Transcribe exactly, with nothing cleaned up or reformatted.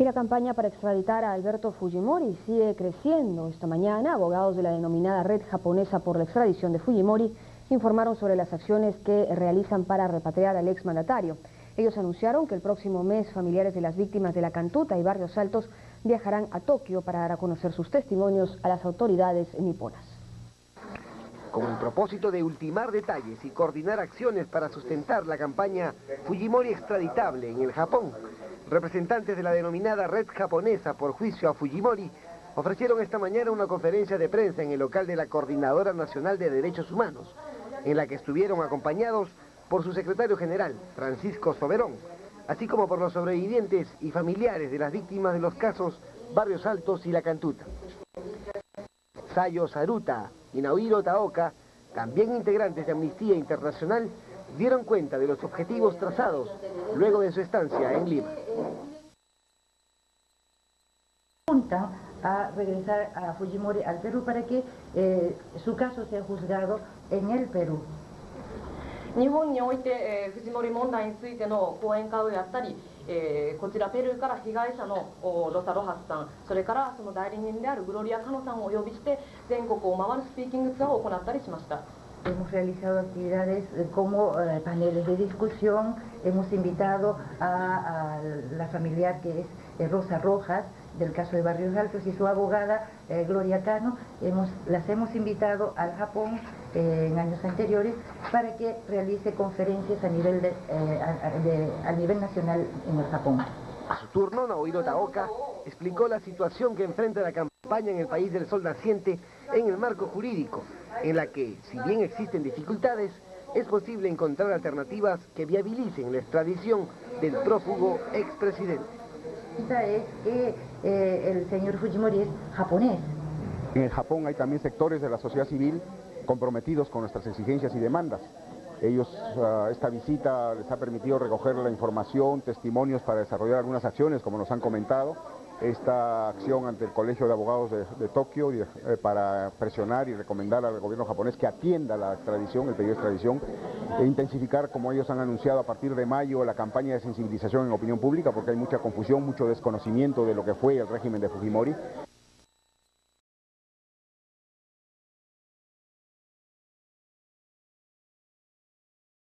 Y la campaña para extraditar a Alberto Fujimori sigue creciendo. Esta mañana, abogados de la denominada Red Japonesa por la Extradición de Fujimori informaron sobre las acciones que realizan para repatriar al exmandatario. Ellos anunciaron que el próximo mes familiares de las víctimas de la Cantuta y Barrios Altos viajarán a Tokio para dar a conocer sus testimonios a las autoridades niponas. Con el propósito de ultimar detalles y coordinar acciones para sustentar la campaña Fujimori extraditable en el Japón, representantes de la denominada Red Japonesa por Juicio a Fujimori ofrecieron esta mañana una conferencia de prensa en el local de la Coordinadora Nacional de Derechos Humanos, en la que estuvieron acompañados por su secretario general, Francisco Soberón, así como por los sobrevivientes y familiares de las víctimas de los casos Barrios Altos y La Cantuta. Sayo Saruta y Naohiro Taoka, también integrantes de Amnistía Internacional, dieron cuenta de los objetivos trazados luego de su estancia en Lima. Apuntan a regresar a Fujimori al Perú para que eh, su caso sea juzgado en el Perú. 日本において、えー、フジモリ問題についての講演会をやったり、えー、こちらペルーから被害者のロサ・ロハスさん、それからその代理人であるグロリア・カノさんをお呼びして全国を回るスピーキングツアーを行ったりしました。 Hemos realizado actividades como eh, paneles de discusión, hemos invitado a, a la familiar que es eh, Rosa Rojas, del caso de Barrios Altos, y su abogada eh, Gloria Cano. Hemos, las hemos invitado al Japón eh, en años anteriores para que realice conferencias a nivel, de, eh, a, de, a nivel nacional en el Japón. A su turno, Naohiro Taoka explicó la situación que enfrenta la campaña en el país del sol naciente en el marco jurídico, en la que, si bien existen dificultades, es posible encontrar alternativas que viabilicen la extradición del prófugo expresidente. Es que eh, el señor Fujimori es japonés. En el Japón hay también sectores de la sociedad civil comprometidos con nuestras exigencias y demandas. Ellos, uh, esta visita les ha permitido recoger la información, testimonios para desarrollar algunas acciones, como nos han comentado. Esta acción ante el Colegio de Abogados de, de Tokio eh, para presionar y recomendar al gobierno japonés que atienda la extradición, el pedido de extradición, e intensificar, como ellos han anunciado, a partir de mayo la campaña de sensibilización en opinión pública, porque hay mucha confusión, mucho desconocimiento de lo que fue el régimen de Fujimori.